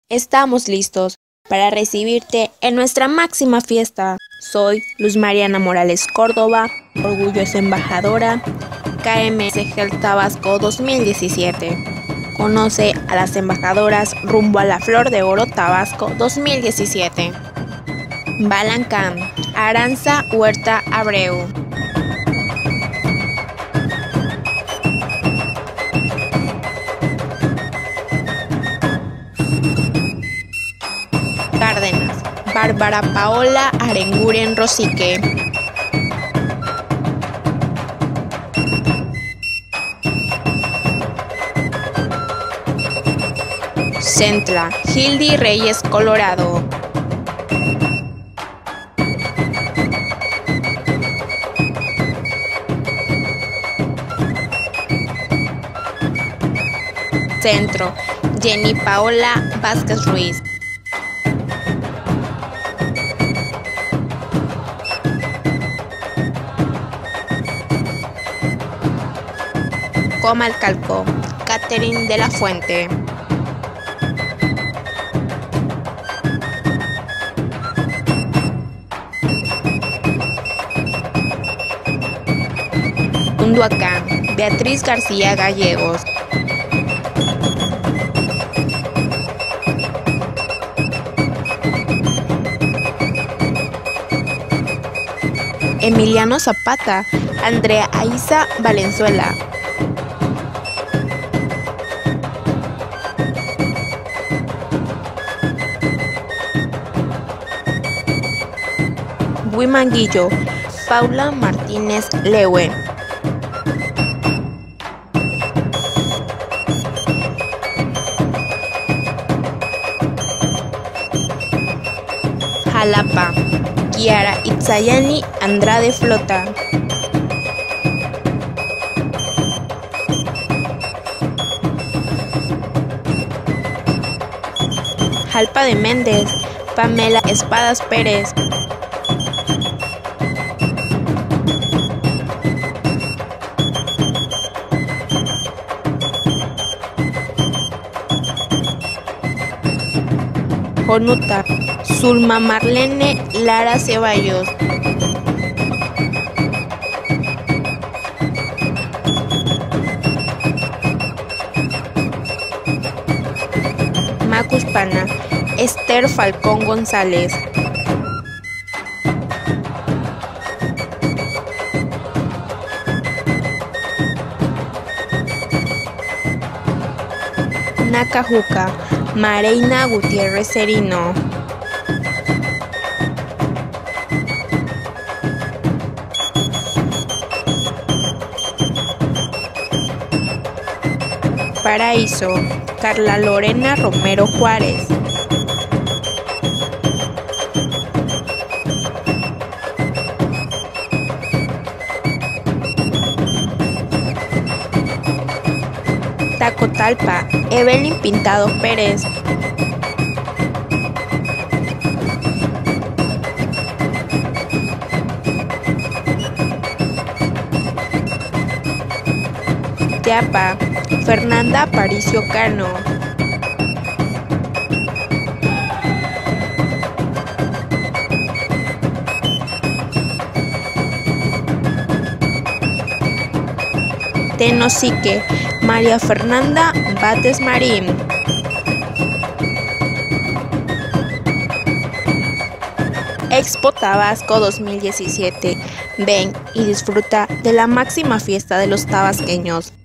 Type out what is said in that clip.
Estamos listos para recibirte en nuestra máxima fiesta. Soy Luz Mariana Morales Córdoba, orgullosa embajadora KMS Health Tabasco 2017. Conoce a las embajadoras rumbo a la Flor de Oro Tabasco 2017. Balancán, Aranza Huerta Abreu. Cárdenas, Bárbara Paola Arenguren Rosique. Centla, Hildy Reyes Colorado. Centro, Jenny Paola Vázquez Ruiz. Comalcalco, Catherine de la Fuente. Cunduacán, Beatriz García Gallegos. Emiliano Zapata, Andrea Aiza Valenzuela. Huimanguillo, Paula Martínez Lewe. Jalapa, Kiara Itzayani Andrade Flota. Jalpa de Méndez, Pamela Espadas Pérez. Jonuta, Zulma Marlene Lara Ceballos. Macuspana, Esther Falcón González. Nacajuca, Mareina Gutiérrez Serino. Paraíso, Carla Lorena Romero Juárez. Tacotalpa, Evelyn Pintado Pérez. Teapa, Fernanda Aparicio Cano. Tenosique, María Fernanda Bates Marín. Expo Tabasco 2017. Ven y disfruta de la máxima fiesta de los tabasqueños.